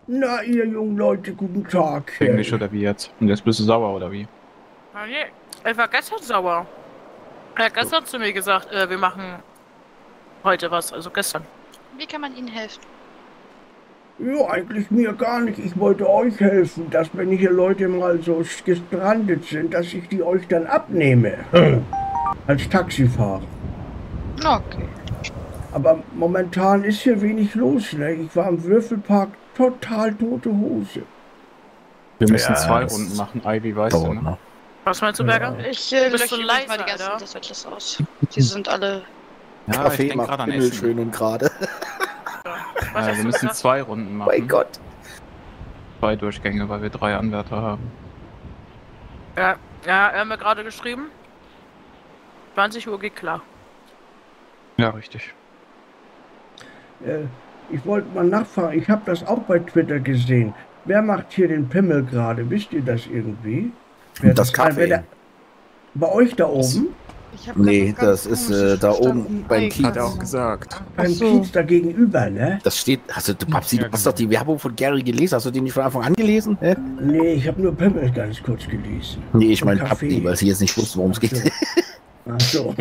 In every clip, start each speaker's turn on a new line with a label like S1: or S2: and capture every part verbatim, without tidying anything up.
S1: Na, ihr jungen Leute, guten Tag.
S2: Englisch oder wie jetzt? Und jetzt bist du sauer oder wie?
S3: Ah, nee. Er war gestern sauer. Er hat gestern zu mir gesagt, äh, wir machen heute was, also gestern.
S4: Wie kann man Ihnen helfen?
S1: Ja, eigentlich mir gar nicht. Ich wollte euch helfen, dass wenn hier Leute mal so gestrandet sind, dass ich die euch dann abnehme. Als Taxifahrer.
S4: Okay.
S1: Aber momentan ist hier wenig los, ne? Ich war im Würfelpark, total tote Hose.
S2: Wir müssen
S5: Ja,
S2: zwei
S5: das
S2: Runden machen. Ivy, weißt du, ne?
S3: Was meinst du, Berger?
S1: Ja.
S4: Ich äh,
S3: Bist
S4: lösche
S3: du
S4: übrigens
S3: leise,
S4: mal die ganzen
S3: Alter?
S4: Dissertles aus. Die sind alle...
S2: Ja, ich
S5: Kaffee
S2: denk
S5: macht
S2: gerade an
S5: Himmel
S2: Essen.
S5: schön und gerade.
S3: Was
S2: Äh,
S3: hast
S2: wir
S3: du
S2: müssen
S3: gesagt?
S2: zwei Runden machen.
S5: Mein Gott.
S2: Zwei Durchgänge, weil wir drei Anwärter haben.
S3: Ja, ja, er hat mir gerade geschrieben. zwanzig Uhr geht klar.
S2: Ja, richtig.
S1: Äh, ich wollte mal nachfragen, ich habe das auch bei Twitter gesehen. Wer macht hier den Pimmel gerade? Wisst ihr das irgendwie? Wer
S5: Das Kaffee.
S1: wer der- bei euch da oben?
S6: Ich hab
S5: Nee,
S6: grad was
S5: das ist
S6: Komisches
S5: äh, da
S6: verstanden.
S5: oben beim
S6: Ei,
S5: Kiez.
S2: Hat er auch gesagt.
S1: Beim
S6: so.
S1: Kiez da gegenüber, ne?
S5: Das steht, also du Papsi,
S2: Ja,
S5: du hast
S2: genau.
S5: doch die Werbung von Gary gelesen. Hast du die nicht von Anfang an gelesen? Hä?
S1: Nee, ich habe nur Pimmel ganz kurz gelesen.
S5: Nee, ich
S1: Und
S5: meine
S1: Kaffee.
S5: Papsi, weil sie jetzt nicht wusste, worum es geht.
S1: Ach so.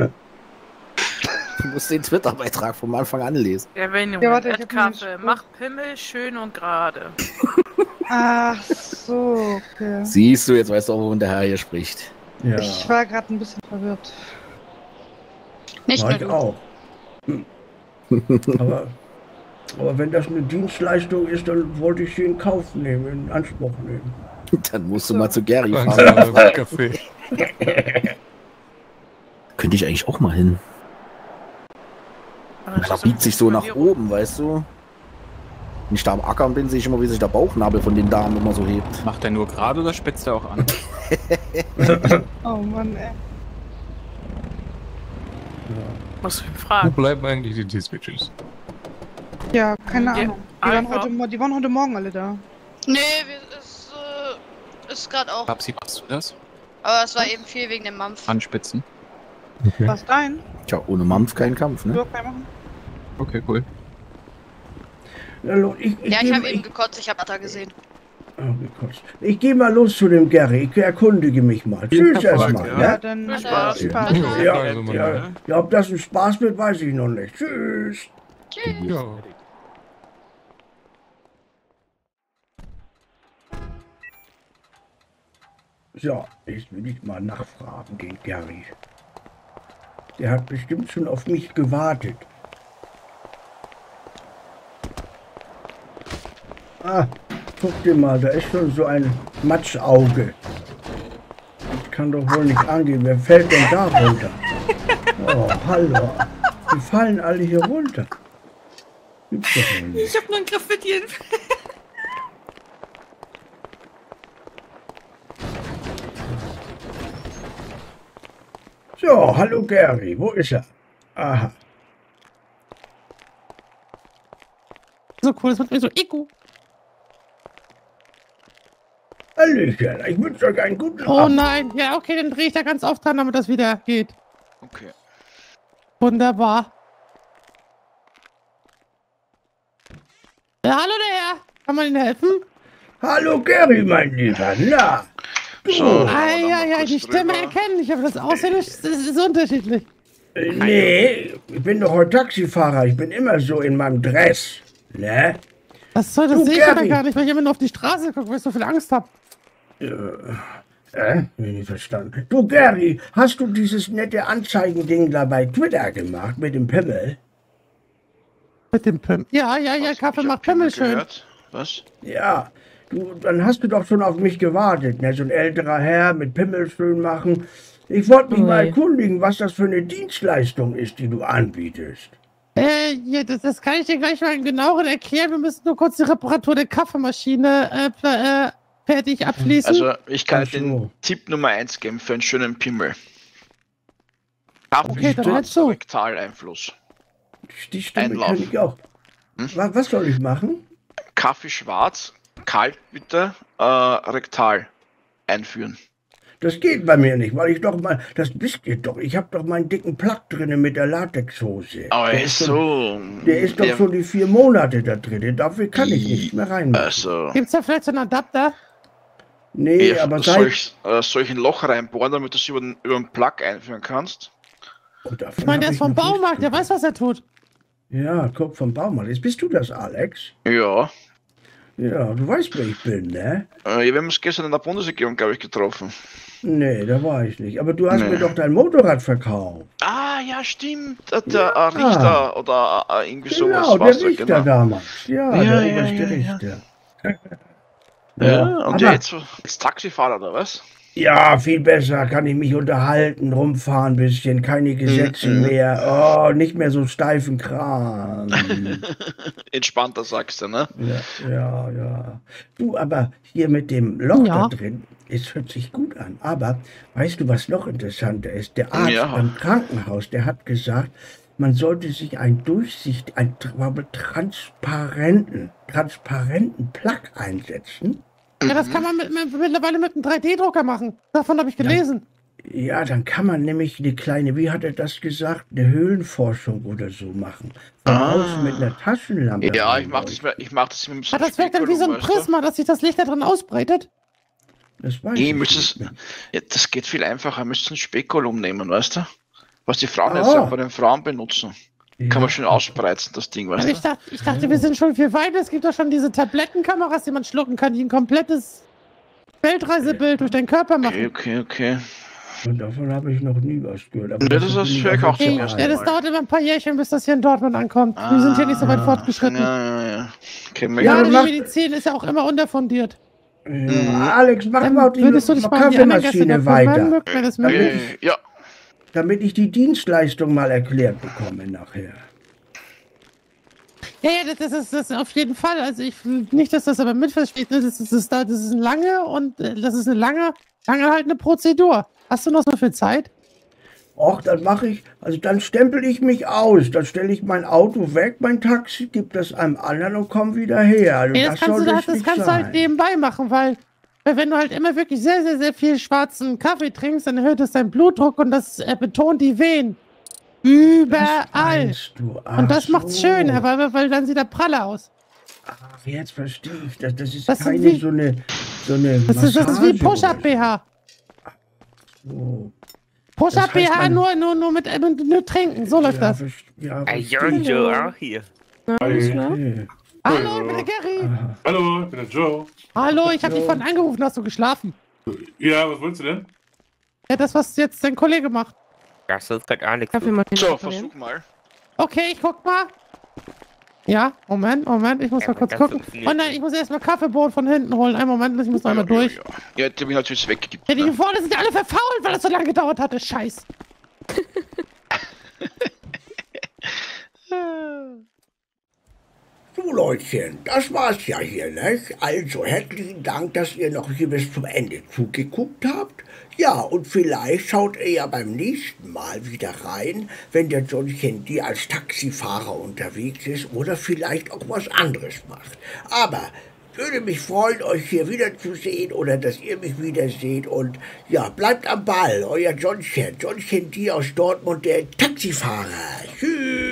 S5: Du musst den Twitter-Beitrag vom Anfang an lesen.
S3: Erwähnung,
S6: Ja, warte, ich
S3: Ed
S6: hab einen
S3: Kaffee.
S6: Spruch.
S3: Mach Pimmel schön und gerade.
S6: Ach so, okay.
S5: Siehst du, jetzt weißt du auch, wovon der Herr hier spricht.
S1: Ja,
S6: Ich war gerade ein bisschen verwirrt.
S4: Nicht
S1: war
S4: nur
S1: ich
S4: du.
S1: auch. Hm. Aber, aber wenn das eine Dienstleistung ist, dann wollte ich sie in Kauf nehmen, in Anspruch nehmen.
S5: Dann musst du
S6: So.
S5: mal zu Gary fahren.
S2: Langsam Kaffee.
S5: Könnte ich eigentlich auch mal hin. Da biegt sich so nach oben, weißt du? Wenn ich da am Ackern bin, sehe ich immer, wie sich der Bauchnabel von den Damen immer so hebt.
S2: Macht er nur gerade oder spitzt er auch an?
S6: Oh Mann, ey.
S3: Muss ich ihn
S7: Wo
S3: fragen.
S7: bleiben eigentlich die T-Switches?
S6: Ja, keine
S3: Ja,
S6: Ahnung. Die waren,
S3: einfach.
S6: heute, Mo- die waren heute Morgen alle da.
S4: Nee, wir, es äh, ist gerade auch.
S2: Papsi, machst du das?
S4: Aber es war eben viel wegen dem Mampf.
S2: Anspitzen.
S7: Okay.
S6: Was dein?
S5: Tja, ohne Mampf kein Kampf, ne?
S6: Du auch machen?
S2: Okay, cool.
S1: Na, los, ich, ich,
S4: Ja, ich
S1: geh-
S4: habe eben gekotzt, ich habe Atta gesehen.
S1: Oh, gekotzt. Ich gehe mal los zu dem Gary, ich erkundige mich mal. Tschüss erstmal,
S6: Ja,
S1: ne?
S6: dann
S3: Viel
S6: äh,
S3: Spaß.
S6: Spaß.
S4: Ja.
S1: Ja,
S7: Also, man-
S1: ja, ja, ob das ein Spaß wird, weiß ich noch nicht. Tschüss.
S4: Tschüss.
S7: Ja.
S1: So, jetzt will ich mal nachfragen, den Gary. Der hat bestimmt schon auf mich gewartet. Ah, guck dir mal, da ist schon so ein Matschauge. Das kann doch wohl nicht angehen. Wer fällt denn da runter? Oh, hallo. Die fallen alle hier runter. Gibt's doch wohl nicht.
S3: Ich hab nur ein Graffiti.
S1: So, hallo Gary, wo ist er? Aha.
S8: So cool, das wird mir so Ego.
S1: Hallöchen, ich wünsche euch einen guten
S8: Oh
S1: Abend.
S8: nein, ja okay, dann drehe ich da ganz oft dran, damit das wieder geht.
S2: Okay.
S8: Wunderbar. Ja, hallo der Herr, kann man Ihnen helfen?
S1: Hallo Gary, mein Lieber, na?
S9: So,
S8: Ah, ja, ja, die Stimme erkennen, ich habe das Aussehen, das ist, das ist unterschiedlich.
S1: Äh, Nee, ich bin doch heute Taxifahrer, ich bin immer so in meinem Dress, ne?
S8: Was soll das
S1: Du,
S8: sehe ich aber
S1: Gary.
S8: gar nicht, weil ich immer nur auf die Straße gucke, weil ich so viel Angst habe.
S1: Äh, nicht verstanden. Du Gary, hast du dieses nette Anzeigending da bei Twitter gemacht mit dem Pimmel?
S8: Mit dem Pim. Ja, ja, ja, Kaffee macht Pimmel schön.
S9: Gehört. Was?
S1: Ja, du, dann hast du doch schon auf mich gewartet, ne? So ein älterer Herr mit Pimmel schön machen. Ich wollte mich mal
S8: Nee.
S1: erkundigen, was das für eine Dienstleistung ist, die du anbietest.
S8: Äh, ja, das, das kann ich dir gleich mal genauer erklären. Wir müssen nur kurz die Reparatur der Kaffeemaschine äh, pla- äh, fertig abschließen.
S9: Also, ich kann
S1: Ach so.
S9: den Tipp Nummer eins geben für einen schönen Pimmel.
S8: Okay, dann halt so.
S9: Rektaleinfluss.
S1: Die Stimme
S9: Einlauf.
S1: kann ich auch.
S9: Hm?
S1: Was, was soll ich machen?
S9: Kaffee schwarz, kalt bitte, äh, rektal einführen.
S1: Das geht bei mir nicht, weil ich doch mal, das wisst ihr doch, ich habe doch meinen dicken Plug drinne mit der Latexhose.
S9: Aber
S1: Der
S9: ist
S1: ist doch-
S9: so.
S1: Der ist doch
S9: Ja,
S1: schon die vier Monate da drin, dafür kann ich nicht mehr rein.
S9: Also.
S8: Gibt's da vielleicht so einen Adapter?
S1: Nee,
S9: Ja,
S1: aber
S9: soll,
S1: seit...
S9: ich, äh, soll ich ein Loch reinbohren, damit du es über, den- über einen Plug einführen kannst?
S1: Oh, davon
S8: Ich meine, der
S1: hab
S8: ist vom
S1: noch nichts
S8: Baumarkt, der
S1: gehört.
S8: weiß, was er tut.
S1: Ja, guck, vom Baumarkt. Jetzt bist du das, Alex?
S9: Ja.
S1: Ja, du weißt, wer ich bin, ne?
S9: Äh, ja, wir haben uns gestern in der Bundesregierung, glaube ich, getroffen.
S1: Nee, da war ich nicht. Aber du hast
S9: Nee.
S1: mir doch dein Motorrad verkauft.
S9: Ah, ja, stimmt. Der, der äh, Richter oder äh, irgendwie
S1: Genau,
S9: sowas.
S1: der
S9: war's da,
S1: Richter
S9: genau.
S1: damals. Ja,
S9: Ja,
S1: der
S9: ja,
S1: oberste
S9: ja, ja.
S1: Richter.
S9: Ja, und
S1: aber-
S9: der jetzt als Taxifahrer, oder was?
S1: Ja, viel besser, kann ich mich unterhalten, rumfahren ein bisschen, keine Gesetze
S9: Mhm.
S1: mehr, oh, nicht mehr so steifen Kram.
S9: Entspannter, sagst du, ne?
S1: Ja, ja, ja. Du, aber hier mit dem Loch
S8: Ja.
S1: da drin, es hört sich gut an. Aber weißt du, was noch interessanter ist? Der Arzt
S9: Ja.
S1: beim Krankenhaus, der hat gesagt, man sollte sich einen Durchsicht, einen tra- transparenten, transparenten Plug einsetzen.
S8: Ja, das kann man mit, mit, mittlerweile mit einem drei D-Drucker machen. Davon habe ich gelesen.
S1: Ja, dann kann man nämlich eine kleine, wie hat er das gesagt, eine Höhlenforschung oder so machen. Von
S9: Ah.
S1: außen mit einer Taschenlampe.
S9: Ja, ich mach
S1: reinleuchten.
S9: das, mit- ich mach das mit so
S8: Ah, das wirkt dann wie so ein
S9: Spekulum, weißt du?
S8: Prisma, dass sich das Licht da drin ausbreitet.
S1: Das weiß
S9: Nee,
S1: ich
S9: müsstest,
S1: nicht mehr.
S9: ja, das geht viel einfacher. Müsstest ein Spekulum nehmen, weißt du? Was die Frauen
S1: Ah.
S9: jetzt auch bei den Frauen benutzen. Kann
S1: Ja.
S9: man schön ausspreizen, das Ding, weißt
S8: Also ich
S9: du?
S8: dachte, ich dachte, wir sind schon viel weiter. Es gibt doch schon diese Tablettenkameras, die man schlucken kann, die ein komplettes Weltreisebild durch deinen Körper
S9: Okay,
S8: machen.
S9: okay, okay.
S1: Und davon habe ich noch nie was gehört. Aber
S9: Nee, das
S1: ist
S9: ist
S1: mir
S9: vielleicht auch
S1: so
S9: zum
S8: Okay,
S9: ersten
S8: ja,
S9: Mal.
S8: das dauert immer ein paar Jährchen, bis das hier in Dortmund ankommt. Wir sind hier nicht so weit
S9: Ah,
S8: fortgeschritten.
S9: Ja, ja, ja. Okay,
S1: Ja,
S8: Ja,
S1: das
S8: die
S1: macht-
S8: Medizin ist ja auch immer unterfundiert.
S1: Ja, Alex, mach
S8: Dann
S1: mal die
S8: würdest du dich mal in die andere Gasse
S1: Kaffeemaschine
S8: da kümmern,
S1: weiter,
S8: wenn das
S1: Damit
S8: möglich
S9: äh,
S1: ich-
S9: ja,
S1: damit ich die Dienstleistung mal erklärt bekomme nachher.
S8: Ja, ja, das ist das ist auf jeden Fall. Also ich nicht, dass das aber mitversteht. ne, Das ist, das ist, das ist eine lange und äh, das ist eine lange, lange halt eine Prozedur. Hast du noch so viel Zeit?
S1: Och, dann mache ich, also dann stempel ich mich aus. Dann stelle ich mein Auto weg, mein Taxi, gib das einem anderen und komm wieder her. Also
S8: Nee, das, kannst du,
S1: sollte
S8: das,
S1: es
S8: das
S1: nicht
S8: kannst du
S1: sein.
S8: halt nebenbei machen, weil, weil wenn du halt immer wirklich sehr, sehr, sehr viel schwarzen Kaffee trinkst, dann erhöht es deinen Blutdruck und das äh, betont die Venen. Überall.
S1: Meinst du? Ach
S8: Und das macht's
S1: so.
S8: schöner, weil, weil dann sieht er praller aus.
S1: Ach, jetzt verstehe ich das. Das ist
S8: Das sind
S1: keine
S8: wie-
S1: so eine, so eine
S8: Das ist, das ist wie
S1: Massage
S8: Push-Up-B H.
S1: oder so.
S8: Push-Up-B
S1: Das heißt,
S8: H
S1: man-
S8: nur, nur, nur mit, äh, mit, nur trinken. So läuft
S1: Ja,
S8: das.
S1: verste- ja,
S10: Hey,
S1: verstehe ich.
S10: Jojo, auch hier.
S1: Okay.
S8: Hallo, ich bin der Gary.
S7: Hallo, ich bin der Joe.
S8: Hallo, ich habe dich vorhin angerufen, hast du geschlafen?
S7: Ja, was willst du denn?
S8: Ja, das, was jetzt dein Kollege macht.
S10: Das ist gerade Alex.
S9: so, versuch mal.
S8: Okay, ich guck mal. Ja, Moment, Moment, ich muss
S10: Ja,
S8: mal
S10: aber
S8: kurz
S10: das
S8: gucken.
S10: funktioniert
S8: Oh nein, ich muss erstmal Kaffeebohnen von hinten holen. Einen Moment, ich muss noch einmal
S9: Ja,
S8: durch.
S9: Ja, ja. ja, die habe ich natürlich weggegeben.
S8: Ja, die
S9: Ne?
S8: hier vorne sind ja alle verfault, weil das so lange gedauert hatte. Scheiß.
S1: So Leutchen, das war's ja hier, nicht? Also herzlichen Dank, dass ihr noch hier bis zum Ende zugeguckt habt. Ja, und vielleicht schaut ihr ja beim nächsten Mal wieder rein, wenn der Johnchen die als Taxifahrer unterwegs ist oder vielleicht auch was anderes macht. Aber würde mich freuen, euch hier wiederzusehen oder dass ihr mich wiederseht. Und ja, bleibt am Ball, euer Johnchen. Johnchen, die aus Dortmund, der Taxifahrer. Tschüss.